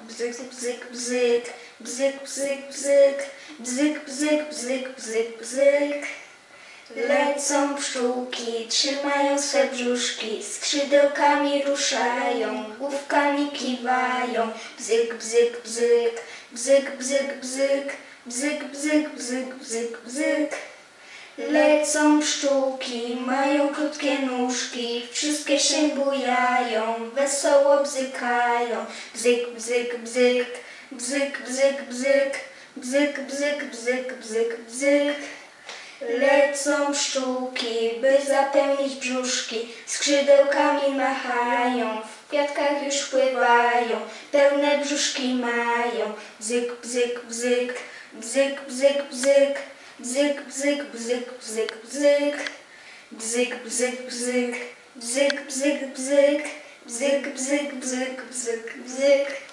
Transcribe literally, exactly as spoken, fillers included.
bzyk, bzyk, bzyk, bzyk, bzyk, bzyk, bzyk, bzyk, bzyk, bzyk, bzyk. Lecą pszczółki, trzymają swe brzuszki, skrzydełkami ruszają, główkami kiwają. Bzyk, bzyk, bzyk, bzyk, bzyk, bzyk, bzyk, bzyk, bzyk, bzyk, bzyk. Lecą pszczółki, mają krótkie nóżki, wszystkie się bujają, wesoło bzykają. Bzyk, bzyk, bzyk, bzyk, bzyk, bzyk, bzyk, bzyk, bzyk, bzyk, bzyk. Lecą pszczółki, by zapełnić brzuszki, skrzydełkami machają, w kwiatkach już pływają, pełne brzuszki mają. Bzyk, bzyk, bzyk, bzyk, bzyk, bzyk, bzyk, bzyk, bzyk, bzyk, bzyk. Bzyk, bzyk, bzyk, bzyk, bzyk, bzyk, bzyk, bzyk, bzyk, bzyk, bzyk.